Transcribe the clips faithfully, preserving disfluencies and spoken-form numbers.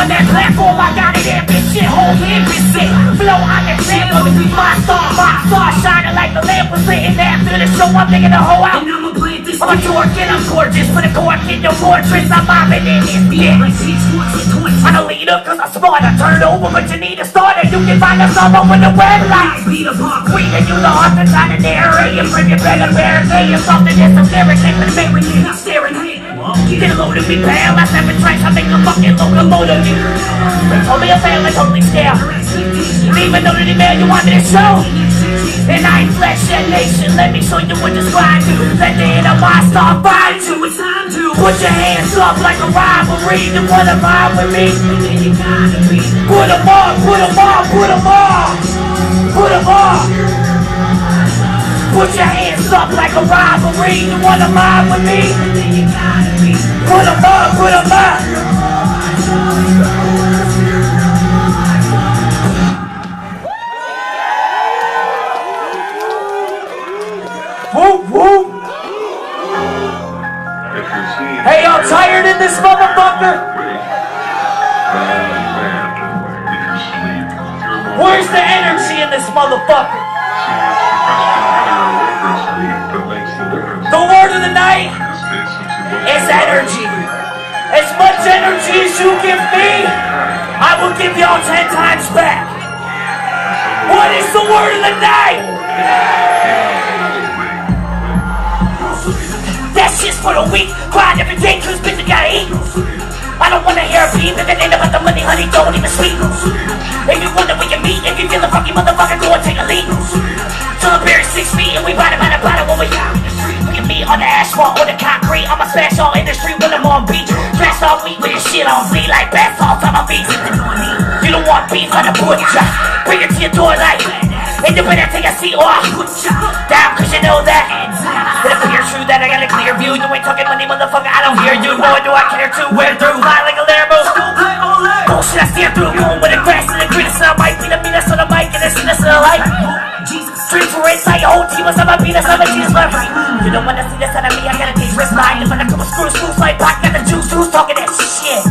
on that platform, I got it in, bitch, shit, whole hip is sick. Flow on that sample, this is my star, my star shining like the lamp was lit. And after the show, I'm thinking the whole out. I'm a dork and I'm gorgeous, put a cork in your fortress, I'm mobbing in this bitch. I'm a leader cause I'm smart, I turn over, but you need a starter. You can find us all over the web like we can use the heart to try to narrate. You bring it back a barricade or something that's some character for the make with you, not staring hate. Get a load of me, pal, I seven tracks, I make a fucking locomotive. They told me a fan, like totally scale. You even know that the man you want me to show. And I ain't flesh that nation, let me show you what this grind do. Let the end of my star find you. It's time to put your hands up like a rivalry. You wanna ride with me? Put them on, put them on, put them on. Put them on. Put your hands up like a rivalry. You wanna ride with me? Put them on, put them on. Whoop, whoop. Hey, y'all tired in this motherfucker? Where's the energy in this motherfucker? The word of the night is energy. As much energy as you give me, I will give y'all ten times back. What is the word of the night? That shit's for the weak. Grind every day cause bitch I gotta eat. I don't wanna hear a beat, if it ain't about the money, honey, don't even speak. If you wonder where you meet, if you feel a funky motherfucker, go and take a leap. Till I'm buried six feet and we bada bada bada when we out in the street. We can meet on the asphalt or the concrete. I'ma smash all industry when I'm on beat. Dress all week with this shit on me like bath salts on my feet. You don't want beef on the butcher, bring it to your door like. And you better take a seat or I'll put ya down cause you know that it appears true that I got a clear view. You ain't talking money, motherfucker, I don't hear you. Nor do I care to wear through, lie like a Lambo. Bullshit, I steer through, going with the grass and the greenness. And I might be the meanest on the mic and the sinners of the light. Streets were inside your whole team was on my penis, I'm a Jesus left right. You don't wanna see this out of me, I gotta take wrist line. If I got a couple screws, screws like back, got the juice, who's talking that shit?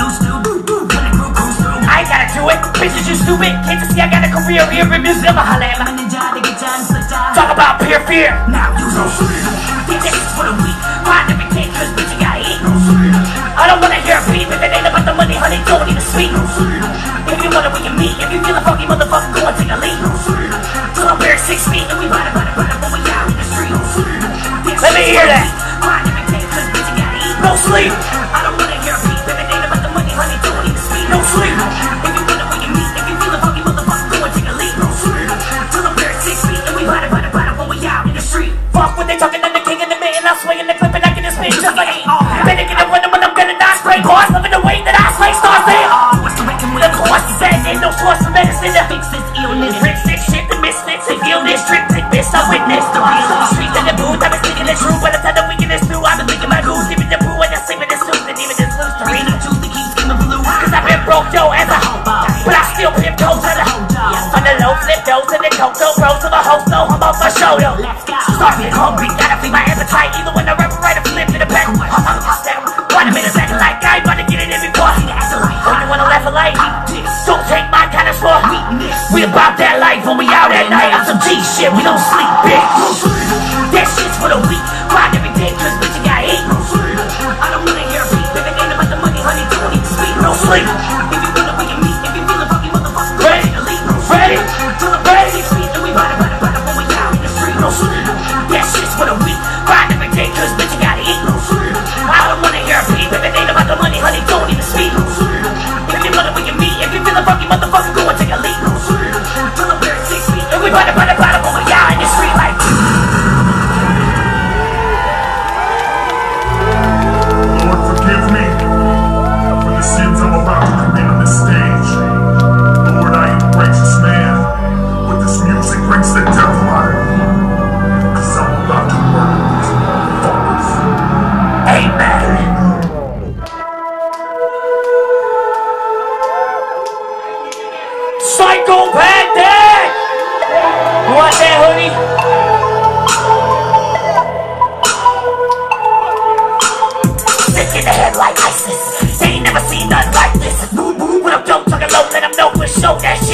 I ain't gotta do it, bitches you stupid. Can't you see I got a career here in music? I'm a holla at my ninja to get done. Talk about pure fear. Now you know this is for the weak. Grind every day cause bitch you gotta eat. I don't wanna hear a beat if it ain't about the money, honey, don't even speak. If you wonder where you meet, if you feel a funky motherfucker, go and take a leap. Till I'm buried six feet and we bada bada bada when we out in the street. Let me hear that. Grind every day cause bitch you gotta eat. No sleep. I don't wanna hear a beat if it ain't about the money, honey, don't even speak. No sleep. If you wonder where you meet, if you feel a funky motherfucker, go and take a leap. Till I'm buried six feet and we bada bada bada when we out in the street. Fuck when they talking, I'm the king in the mitten. I'm swinging the clip and I get this spin just like an all. Better get a winner when I'm gonna not spray bars. Loving the way that I slay stars there. The course is that ain't no source of medicine to fix this illness. Rich sick shit, the misfits, they feel this trick, take this, I witness the real on the streets and the booth. I've been thinking the truth, by the time the weekend is through, I've been thinking my goose, even the boo and I'm sleeping the suit, and even this loose to read the truth, the keys coming blue. Cause I've been broke, yo, as a hope, but I still pimp toes on the on the low flip those and the cocoa bros of a host, no, I'm off my shoulder. Starting hungry, gotta feed my appetite, either when I rap or write a flip in the back. One minute second like I ain't about to get it in before. Don't you wanna laugh a light? Don't take my kind of sport. We about that life when we out at night. I'm some G shit, we don't sleep, bitch. That shit's for the weak. Grind every day cause bitch you gotta eat. I don't wanna hear a beat. If it ain't about the money, honey, don't need to speak. No sleep. If you wanna where you meet, if you feel a fucking motherfucker, ready, ready, ready. Six feet and we bada bada bada when we out in the street. No sleep. That shit's for the weak. Grind every day cause bitch you gotta eat. I don't wanna hear a beat. If it ain't about the money, honey, don't even speak. If you wanna where you meet, if you feel a fucking motherfucker, go and take a leap. Till I'm buried six feet and we bada bada bada when we out in the street like. Lord, forgive me for the sins I'm about to commit on this stage. Lord, I am a righteous man, but this music brings the devil out of me. Cause I'm about to murder these motherfuckers. Amen. Psychopathic! You want that, hoodie? Sick in the head like ISIS. They ain't never seen nothing like this.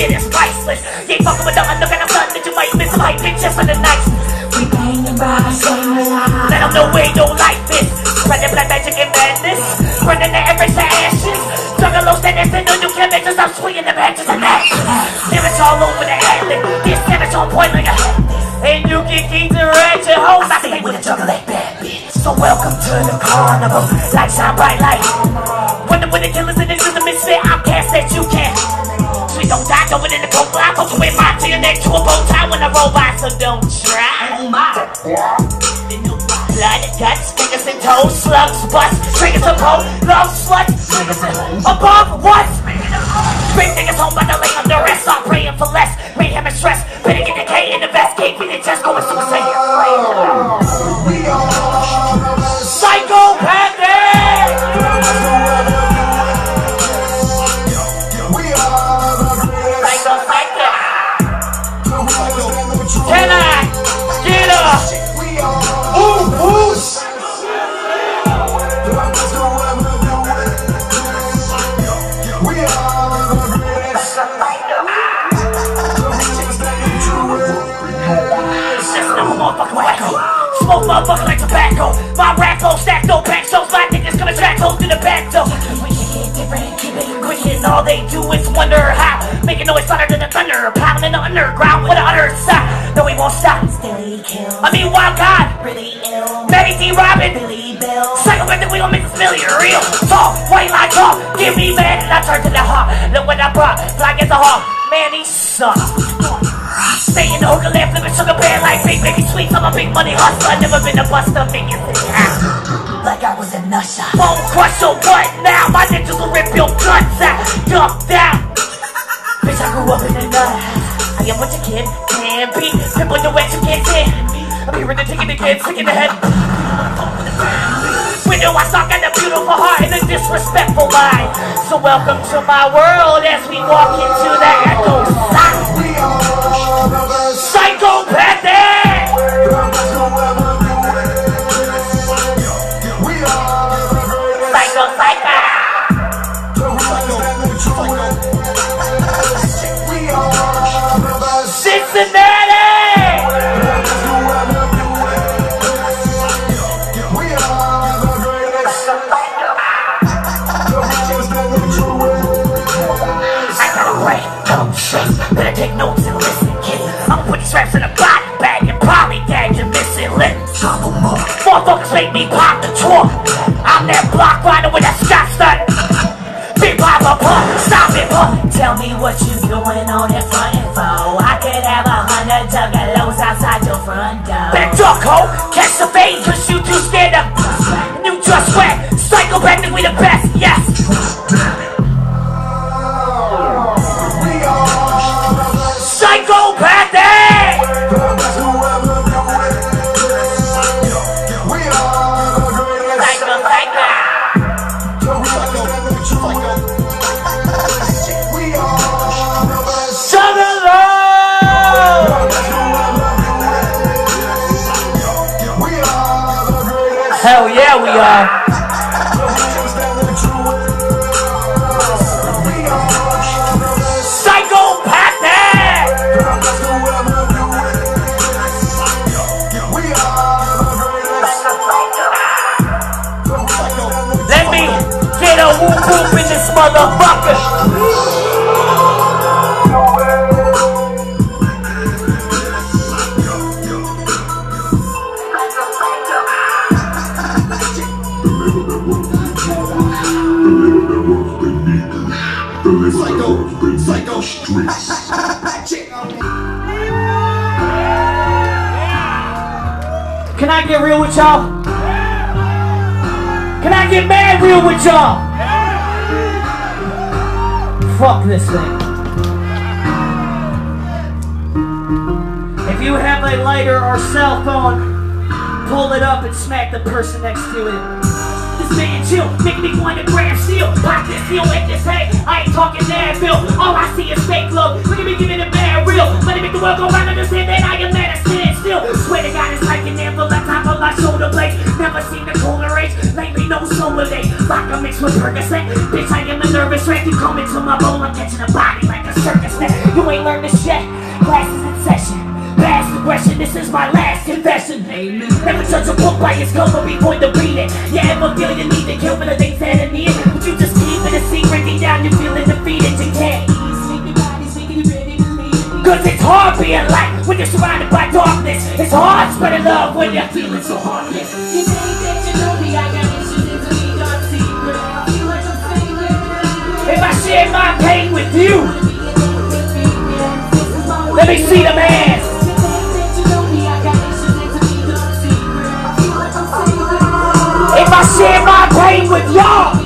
shit is priceless. You ain't fucking with nothing, look at the sun that you might miss. I might bitch just for the night. We banging by, same alive. Let them know we don't like this. Spreading black magic and madness. Burning the average to ashes. Juggalo standing in the nuclear bitches. I'm swinging the matches and action. Lyrics all over the atlas. This damage on point like a hat. And you get keys and ratchet hoes. I stay with a juggle like bad bitch. So welcome to the carnival. Light shine bright light. Wonder when the killers in this is the misfit outcast that you can't. We don't die going in the cold fly. Poke away my to your neck to a bow tie when I roll by, so don't try. Oh my. Blood, guts, fingers and toes, slugs, butts, triggers and pole, love, sluts, triggers and above what? Bring niggas home by the lay under rest. I'm praying for less, mayhem and stress. Better get the K in the vest, K beat it just going suicide. We are psychopathic! Can I get a ooh, ooh? Smoke motherfucker like tobacco. My rap flow stack no back shows. My niggas coming back home to the back door. We should get different, keep it quick, and all they do is wonder how. Making noise louder than the thunder, pounding the underground with the other side. No, we won't stop. Steady kill. I mean, wild God, really ill. Matty D. Robin, Billy Bill. Psychopathic, we gon' make this familiar, real. Tall, white like talk. Give me mad and I turn to the heart. Look what I brought, fly as a hawk. Man, he sucks. Stay in the hookah lamp, living sugar bear like big baby sweets. I'm a big money hustler, never been a buster, make it like I was a nusher. Won't crush your what now? My ninjas will rip your guts out, dump down. Bitch, I grew up in the nut. I am what your kid can be. Simple the way you can't stand me. I'm hearing the ticket again, sick in the head. We know I suck at a beautiful heart and a disrespectful mind. So welcome to my world as we walk into the echo side. Psychopathic! Psycho, psycho! Cincinnati! Better take notes and listen, kid. I'ma put these raps in a body bag and probably gag your missing lip. Motherfuckers make me pop the trunk. I'm that block rider with that Scott stud. Big papa pump, stop it, pump. Tell me what you doing on that front info. I could have a hundred juggalos outside your front door. Better duck, ho, catch the fade, cause you too scared of. You just wet, psychopathic, we the best, yes. Psychopathic! Psycho, psycho! Juggalo! Hell yeah, we are. Get a whoop whoop in this motherfucker. Psycho, psycho streets. Can I get real with y'all? Can I get mad real with y'all? Fuck this thing. If you have a lighter or cell phone, pull it up and smack the person next to it. This man chill, make me want to grab steel. Pop this heel at this head, I ain't talking Nashville. All I see is fake love, look at me giving it bad real. Let me make the world go round, understand that I am mad at stand still. Swear to God it's like an anvil on top of my shoulder blade. Never seen the cooler age, lately no solar day. Vodka mixed with Percocet, bitch I am a nervous wreck. You come into my bowl, I'm catching a body like a a circus net. You ain't learned this yet. Classes in session. Past aggression, this is my last confession. Amen. Never judge a book by its cover before to read it. You ever feel you need to kill for the things that are near, but you just keep it a secret. Deep down you're feeling defeated. You can't. Cause it's hard being light when you're surrounded by darkness. It's hard spreading love when you're feeling so heartless. You think that you know me, I got issues into me, dark secret. I feel like I'm failing. If I share my pain with you, let me see the man. If I share my pain with y'all,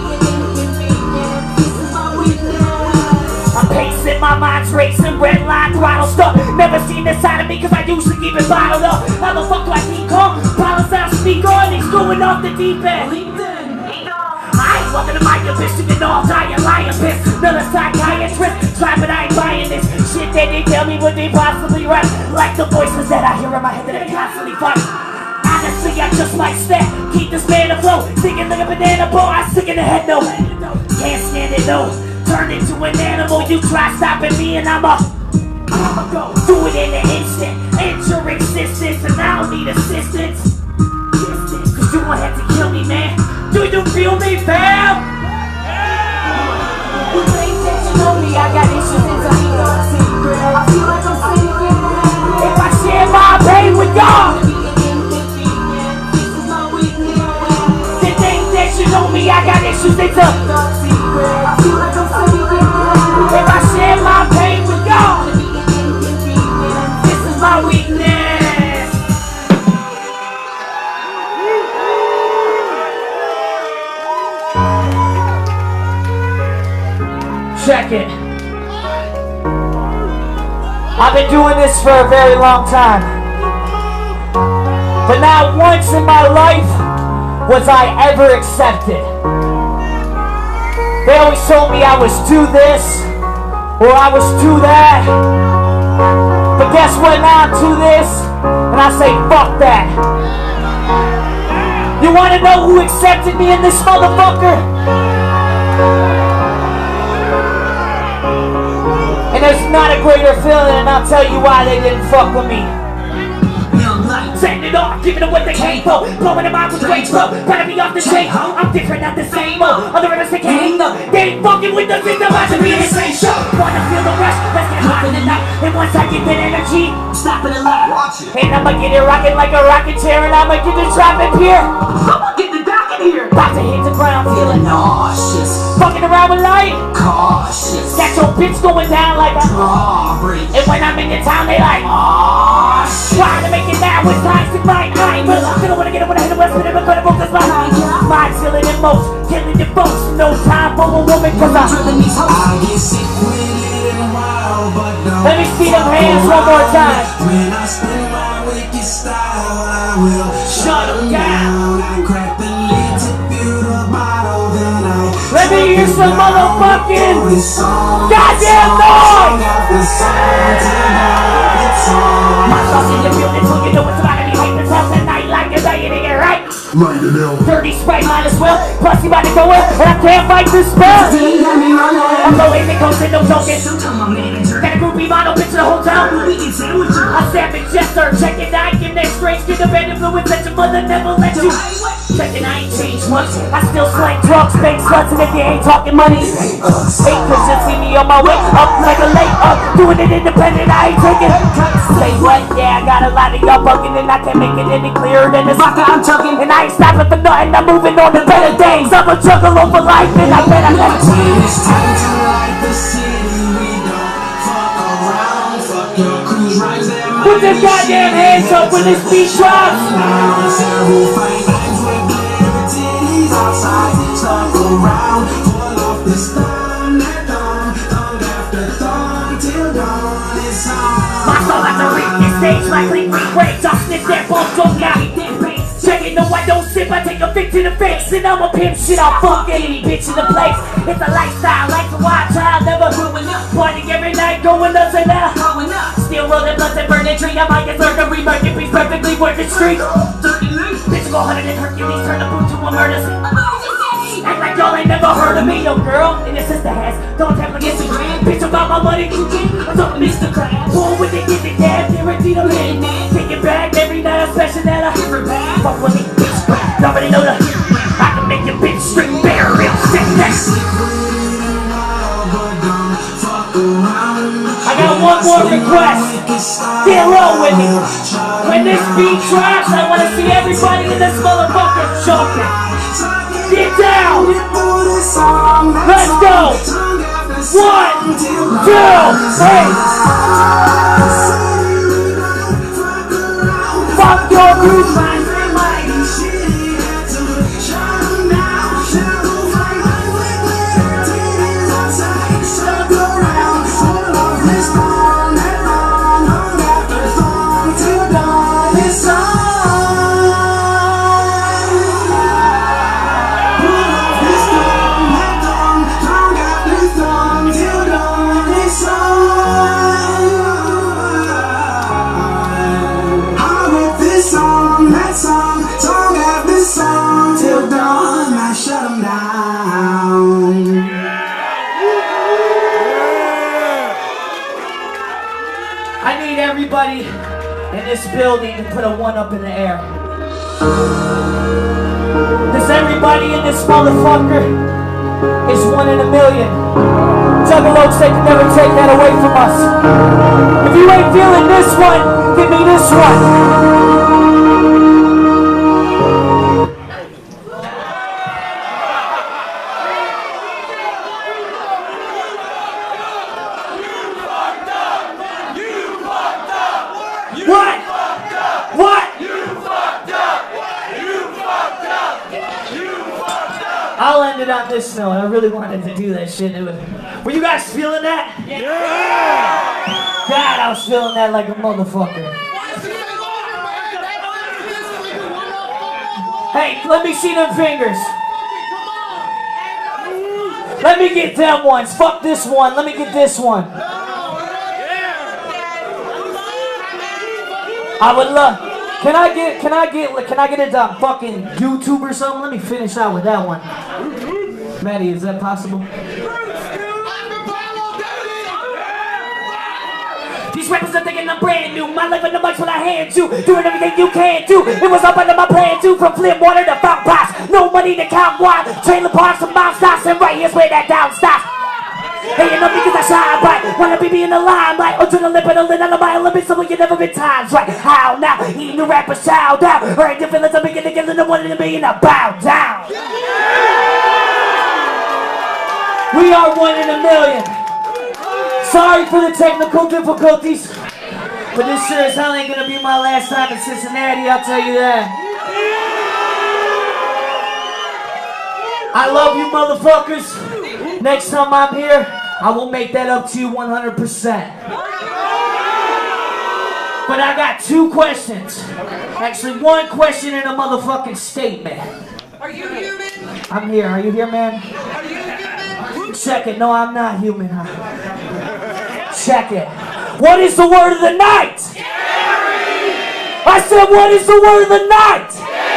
I'm pacing, my mind's racing, red line throttle stuck. Never seen this side of me cause I usually keep it bottled up. How the fuck do I keep calm? Problems out, speak on, he's going off the deep end. I ain't walking to my bitch to get all dying, lying piss. Another psychiatrist, try but I ain't buying this shit that they tell me what they possibly write. Like the voices that I hear in my head that I constantly fight. Honestly, I just might snap, keep this man afloat. Thinking like a banana boat, I stick in the head, no. Can't stand it, no. Turn into an animal, you try stopping me and I'm up. I'ma go do it in an instant. End your existence and I don't need assistance. Cause you won't have to kill me, man. Do you feel me, fam? You think that you know me, I got issues into me, dark secret. I feel like I'm sinking. If I share my pain with y'all, you think that you know me, I got issues into dark secret. I feel like I'm sinking. If I share my pain with y'all, this is my weakness. Check it. I've been doing this for a very long time, but not once in my life was I ever accepted. They always told me I was too this or I was too that, but guess what, now I'm too this and I say fuck that. You wanna know who accepted me in this motherfucker? And there's not a greater feeling, and I'll tell you why they didn't fuck with me. Young life, setting it off, giving them what they came for. Blowing them out with great flow, gotta be off the chain. I'm different, not the same old. Other rappers they can't hang up. They ain't fucking with the things about to be in the same show. Wanna feel the rush, let's get hot in the night. And once I get that energy, I'm stopping it live. Watch it. And I'ma get it rocking like a rocket chair, and I'ma get the traffic here. I'ma get the dock in here. About to hit the ground, feeling nauseous. Fucking around with light, cautious. Got your bitch going down like a drawbridge. And when I'm in your town, they like, oh shit. Trying to make it now with times to grind. I ain't real, I still wanna get it when I hit the west, but never gonna focus my mind. Mind feeling the most, killing your folks. No time for a woman, cause I'm drilling these hoes. I get sick with it in a while, but no. Let me see them hands one more time. When I spin my wicked style, I will shut them down. I crack the lid to build a bottle, then I let me hear some motherfucking goddamn noise! My sauce in the building, so you know it's about to be hype as hell tonight, like a day in here, right? Light it out. Dirty Sprite might as well. Plus you about to go in, and I can't fight this spell. I'm going in, coast and no joking. Got a groupie model, bitch in the hotel. A savage jester, check it, I give that strange kid a bad influence that your mother never let you. Check it, I ain't changed much. I still slang drugs, fake sluts, and if you ain't talking money, hate cause you see me on my way up like a late up. Doing it independent, I ain't taking say what? Yeah, I got a lot of y'all bugging, and I can't make it any clearer than this vodka I'm chugging. And I ain't stopping for nothing, I'm moving on to better days. I'm a juggalo for life, and I bet I let it. When it's time to light the city, we don't fuck around. Fuck your cruise rides and put them goddamn hands up when this beat drops. Now it's there who fight knives with glitter titties outside. Stuck around, pull off the stun at dawn. Thumb after thumb till dawn is on. My soul at the reach this stage like clean breaks. I'll sniff that bump, don't got me that bass. Check it, no I don't sip, I take a fix to the face. And I'm a pimp shit, I'll fuck any bitch in the place. It's a lifestyle, like a wild child, never growing up. Partying every night, going up and now growing up. Still rolling blunts and burning tree, I might get learned to remark it, piece perfectly worth the street. Bitch go harder than Hercules, turn the boot to a murder scene. Act like y'all ain't never heard of me, yo girl, and your sister has. Don't tap against me. bitch about my money, I'm talking Mister Crab. Born with it, get it, dad, guaranteed I'm hitting it. Take it back every night, I'm smashing that I hear it back. Fuck with me, bitch, nobody know the I can make your bitch straight bare, real sick, that's I got one more request. Get low with me. When this beat drops, I want to see everybody in this motherfucker jumping. Get down. Let's go. One, two, three. Fuck your group, man. Everybody in this building to put a one up in the air. Does everybody in this motherfucker is one in a million? Juggalos, they can never take that away from us. If you ain't feeling this one, give me this one. I'll end it on this note. I really wanted to do that shit. It was, were you guys feeling that? Yeah! God, I was feeling that like a motherfucker. Hey, let me see them fingers. Let me get them ones. Fuck this one. Let me get this one. I would love. Can I get? Can I get? Can I get it on fucking YouTube or something? Let me finish out with that one. Maddie, is that possible? These rappers are thinking I'm brand new. My life in the much when I hand you. Doing everything you can do. It was up under my plan too. From Flint water to Fountain Pots. No money to count wine. Trailer parks to Mount Stops. And right here's where that down stops. Hey, you know me cause I shine bright. Wanna be me in the limelight. Or to the lip of the lid on the my Olympics. So you never been times right. How now? Eating the rapper's child out. Heard different as I'm beginning to get the one in a million. I bow down. We are one in a million. Sorry for the technical difficulties, but this sure as hell ain't gonna be my last time in Cincinnati, I'll tell you that. I love you motherfuckers. Next time I'm here, I will make that up to you one hundred percent. But I got two questions. Actually, one question and a motherfucking statement. Are you human? I'm here. Are you here, man? Are you human? Check it. No, I'm not human. Huh? Check it. What is the word of the night? Scary! I said, what is the word of the night?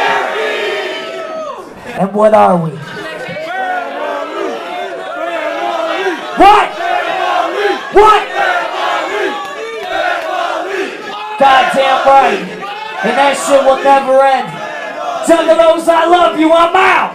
Scary! And what are we? What? What? Goddamn right. And that shit will never end. Juggalos, I love you. I'm out.